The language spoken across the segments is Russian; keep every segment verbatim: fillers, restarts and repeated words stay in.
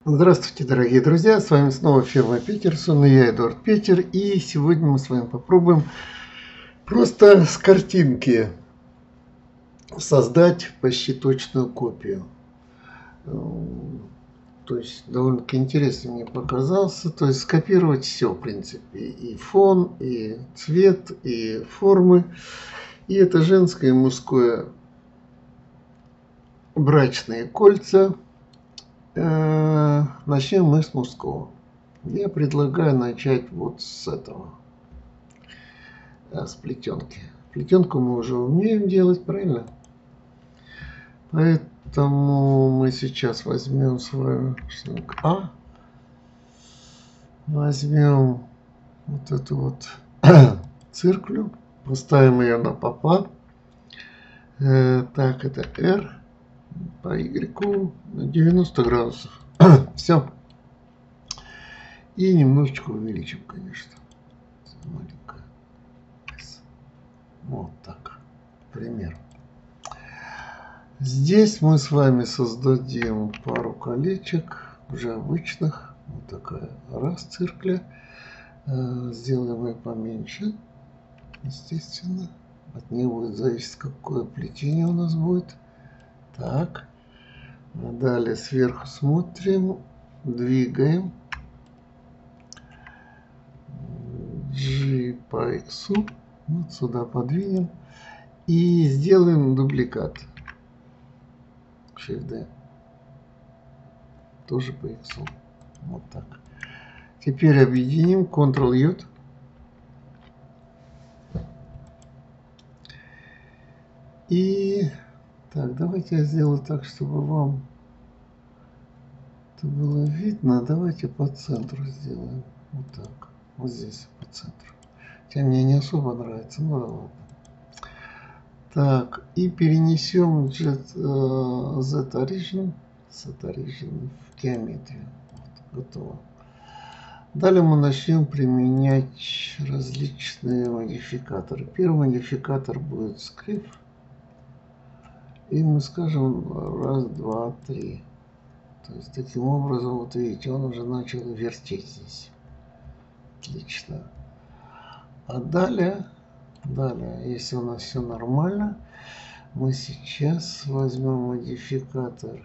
Здравствуйте, дорогие друзья, с вами снова фирма Peterson, и я Эдуард Петер, и сегодня мы с вами попробуем просто с картинки создать почти точную копию. То есть довольно-таки интересно мне показался, то есть скопировать все, в принципе, и фон, и цвет, и формы, и это женское и мужское брачные кольца. Начнем мы с мужского. Я предлагаю начать вот с этого, с плетенки. Плетенку мы уже умеем делать, правильно? Поэтому мы сейчас возьмем с вами шаг А. Возьмем вот эту вот цирклю, поставим ее на попа. Так, это R по Y на девяносто градусов. Все. И немножечко увеличим, конечно. Маленькая. Вот так. Пример. Здесь мы с вами создадим пару колечек, уже обычных. Вот такая раз циркля. Сделаем ее поменьше. Естественно. От нее будет зависеть, какое плетение у нас будет. Так. Далее сверху смотрим. Двигаем. G по X. Вот сюда подвинем. И сделаем дубликат. Shift D. Тоже по X. Вот так. Теперь объединим. Ctrl-J. И так, давайте я сделаю так, чтобы вам это было видно. Давайте по центру сделаем. Вот так. Вот здесь по центру. Хотя мне не особо нравится. Ну да ладно. Так, и перенесем Z, uh, Z Origin, Z Origin в геометрию. Вот, готово. Далее мы начнем применять различные модификаторы. Первый модификатор будет скрив. И мы скажем раз, два, три. То есть таким образом, вот видите, он уже начал вертеть здесь. Отлично. А далее, далее, если у нас все нормально, мы сейчас возьмем модификатор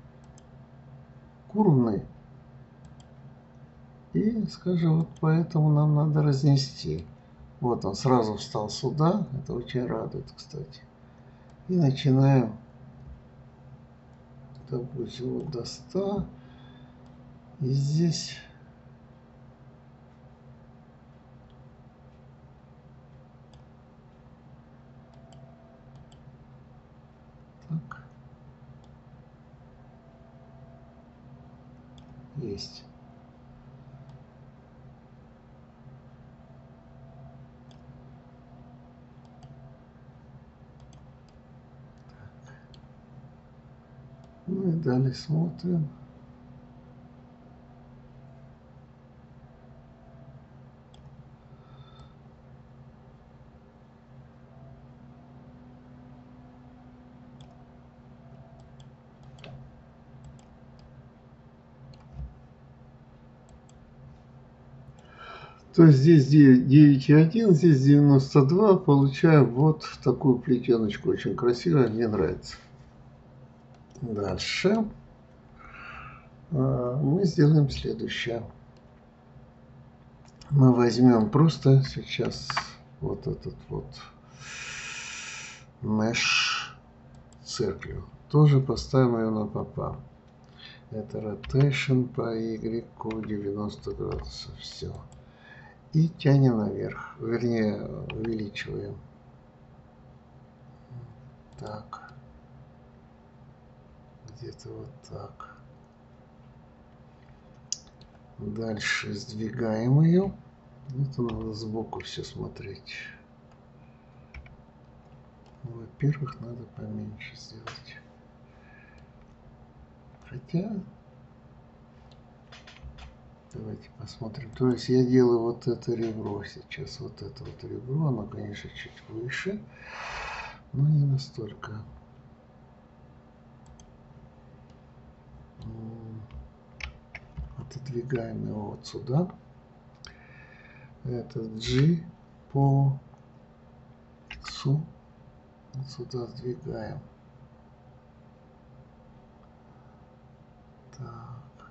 курвный. И скажем, вот поэтому нам надо разнести. Вот он сразу встал сюда. Это очень радует, кстати. И начинаем, допустим, вот до ста. И здесь так. Есть. Ну и далее смотрим. То есть здесь девять и один, здесь девяносто два. Получаем вот такую плетеночку. Очень красивая, мне нравится. Дальше мы сделаем следующее. Мы возьмем просто сейчас вот этот вот mesh цирклю. Тоже поставим ее на попа. Это rotation по Y девяносто градусов. Все. И тянем наверх. Вернее, увеличиваем. Так. Где-то вот так. Дальше сдвигаем ее. Это надо сбоку все смотреть. Во-первых, надо поменьше сделать. Хотя, давайте посмотрим. То есть я делаю вот это ребро сейчас. Вот это вот ребро. Оно, конечно, чуть выше. Но не настолько. отодвигаем его вот сюда. Этот G по X вот сюда сдвигаем. Так.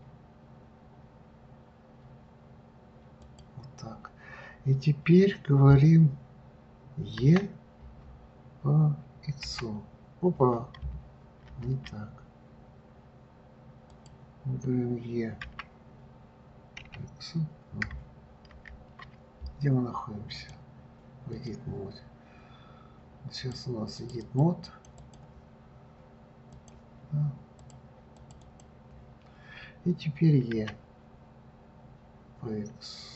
Вот так. И теперь говорим E по X. Опа. Не так. Мы говорим E по X. Где мы находимся? В Edit Mode. Сейчас у нас Edit Mode. Да. И теперь E по X.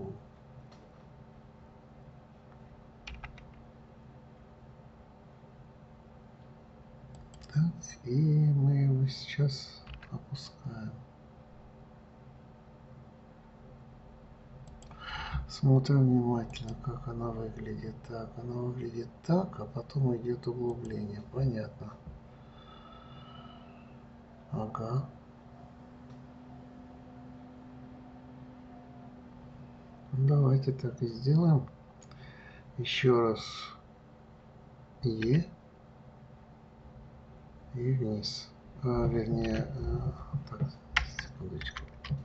Так, и мы его сейчас опускаем. Смотрим внимательно, как она выглядит. Так, она выглядит так, а потом идет углубление. Понятно. Ага. Давайте так и сделаем. Еще раз Е и вниз. А, вернее, а, так, секундочку.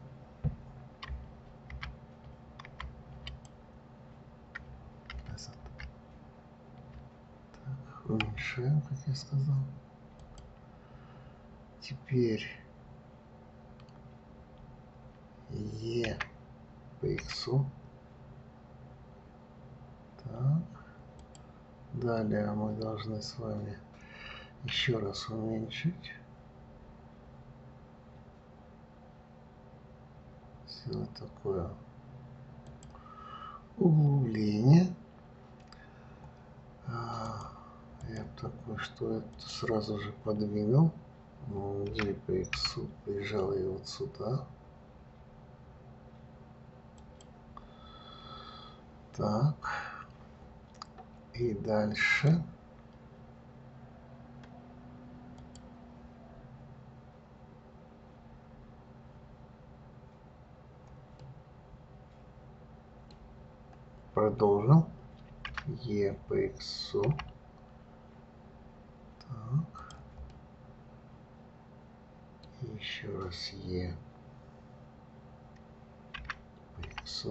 Так, уменьшаем, как я сказал. Теперь Е по X. Так. Далее мы должны с вами еще раз уменьшить. Сделать такое углубление. А, я такой, что это сразу же подвинул. G по X прижал ее вот сюда. Так. И дальше. Продолжим. E по X. Так. И еще раз E по X.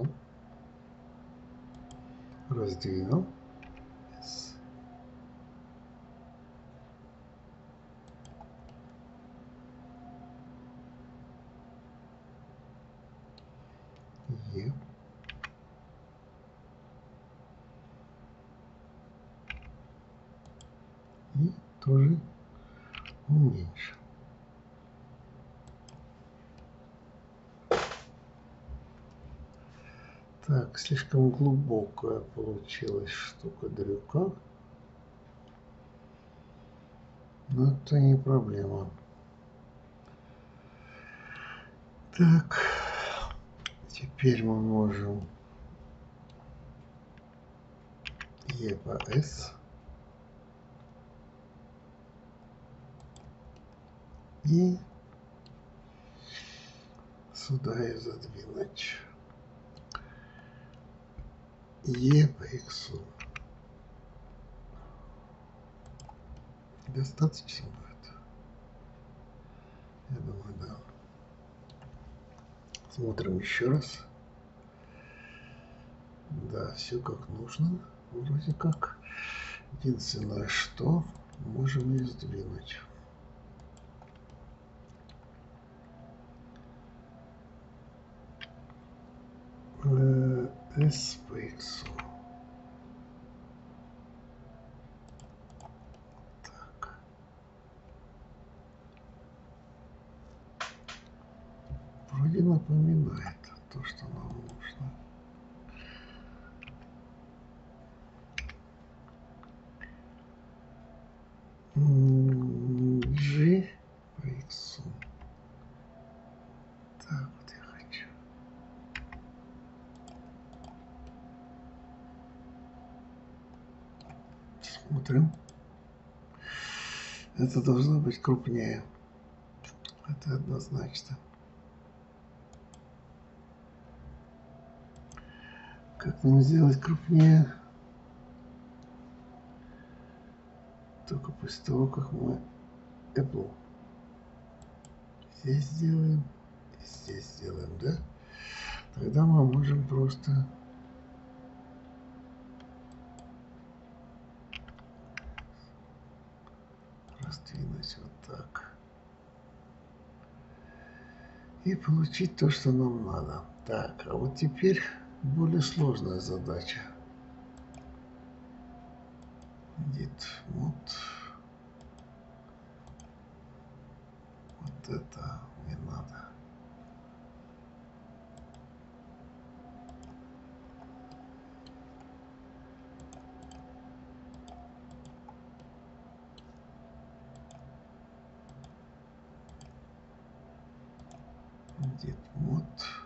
Раздвинул. S. E. И тоже уменьшим. Так, слишком глубокая получилась штука-дрюка. Но это не проблема. Так, теперь мы можем E по S. И сюда и задвинуть. E по X. Достаточно будет? Я думаю, да. Смотрим еще раз. Да, все как нужно. Вроде как. Единственное, что можем ее сдвинуть. S по X. Так. Вроде напоминает то, что нам нужно. G по X. Так, вот я хочу. Смотрим. Это должно быть крупнее. Это однозначно. Как нам сделать крупнее? Только после того, как мы Apple здесь сделаем, и здесь сделаем, да? Тогда мы можем просто раздвинуть вот так. И получить то, что нам надо. Так, а вот теперь более сложная задача. Edit Mode. Вот это не надо. Edit Mode.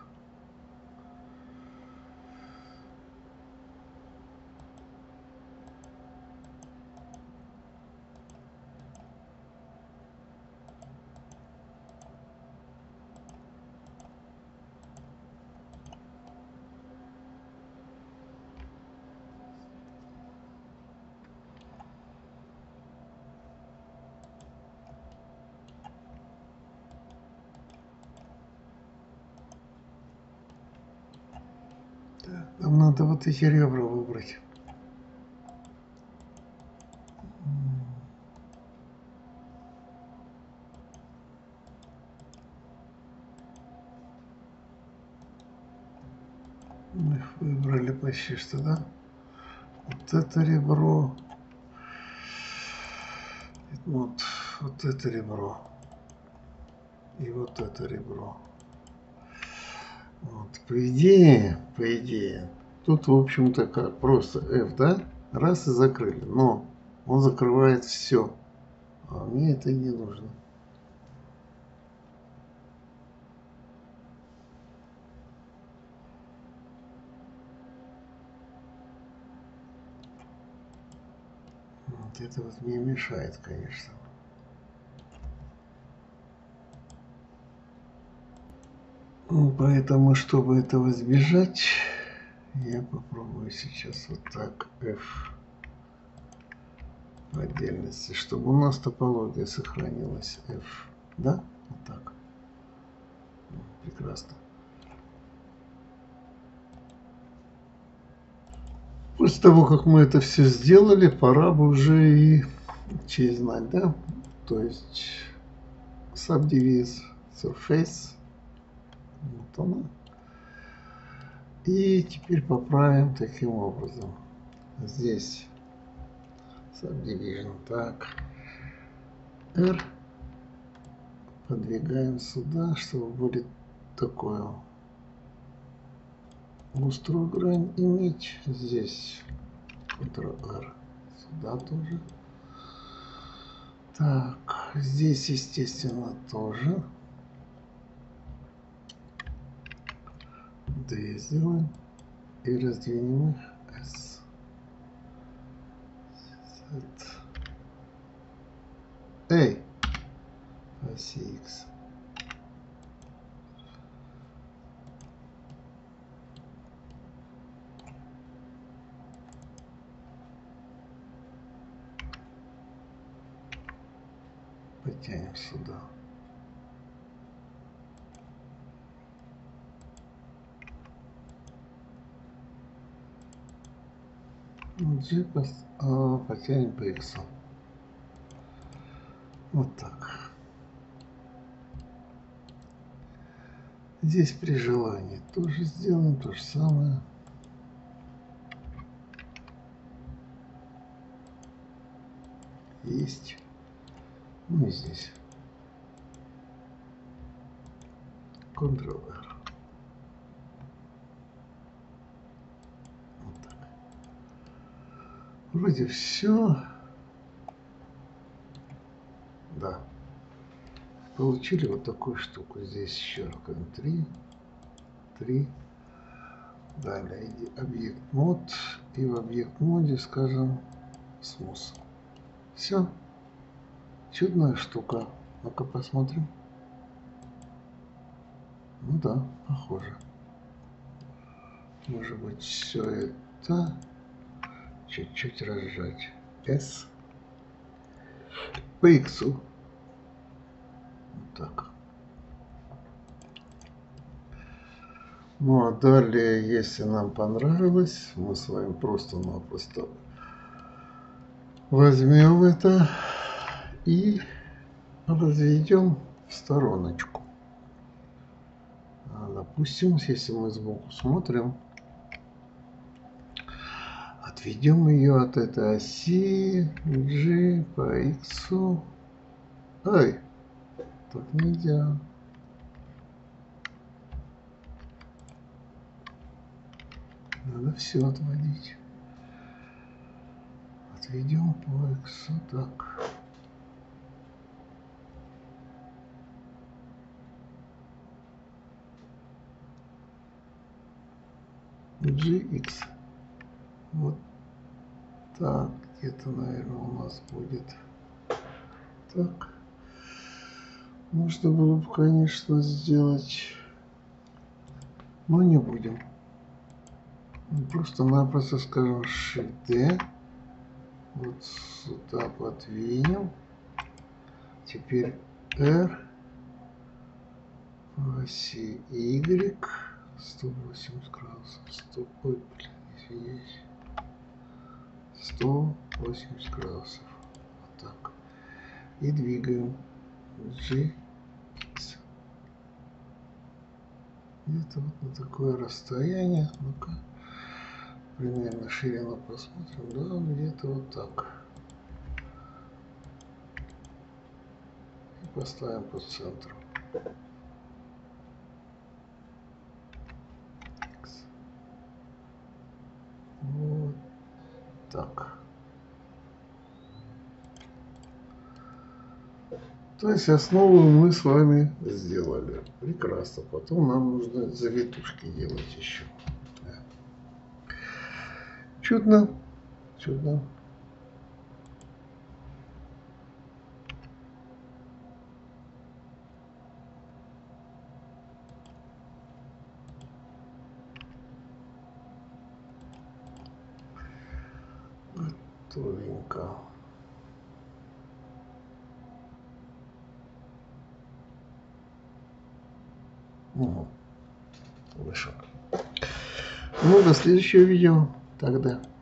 Нам надо вот эти ребра выбрать. Мы их выбрали почти что, да? Вот это ребро. Вот, вот это ребро. И вот это ребро. Вот, по идее, по идее, тут, в общем-то, как просто F, да? Раз и закрыли. Но он закрывает все. А мне это не нужно. Вот это вот мне мешает, конечно. Поэтому, чтобы этого избежать, я попробую сейчас вот так F в отдельности, чтобы у нас топология сохранилась. F, да? Вот так. Прекрасно. После того, как мы это все сделали, пора бы уже и честь знать, да? То есть Subdivise Surface. Вот она. И теперь поправим таким образом. Здесь Subdivision. Так. R. Подвигаем сюда, чтобы будет такое густрую грань иметь. Здесь Ctrl-R. Сюда тоже. Так, здесь, естественно, тоже. D сделаем. И раздвинем их. S. Z. Эй! Оси X. Потянем сюда. G а, потянем по X. Вот так. Здесь при желании тоже сделаем то же самое. Есть. Ну и здесь. Ctrl-R. Вот так. Вроде все. Да. Получили вот такую штуку. Здесь щелкаем три. три. Далее объект мод. И в объект моде скажем smooth. Все. Чудная штука. Ну-ка посмотрим. Ну да, похоже. Может быть, все это чуть-чуть разжать. S по X. Вот так. Ну а далее, если нам понравилось, мы с вами просто-напросто возьмем это и разведем в стороночку. Допустим, если мы сбоку смотрим, отведем ее от этой оси G по X. Ай, так нельзя. Надо все отводить. Отведем по X. Так. джи икс. Вот так. Где-то, наверное, у нас будет. Так. Можно было бы, конечно, сделать, но не будем. Просто-напросто скажем Shift-D. Вот сюда подвинем. Теперь R. Оси Y. сто восемьдесят градусов. сто, ой, блин, извиняюсь. сто восемьдесят градусов. Вот так. И двигаем джи икс. Где-то вот на такое расстояние. Ну-ка. Примерно ширину посмотрим. Да, где-то вот так. И поставим по центру. Вот так. То есть основу мы с вами сделали. Прекрасно. Потом нам нужно завитушки делать еще. Да. Чудно. Чудно. Готовенько. Угу. Вышел. Ну, до следующего видео тогда.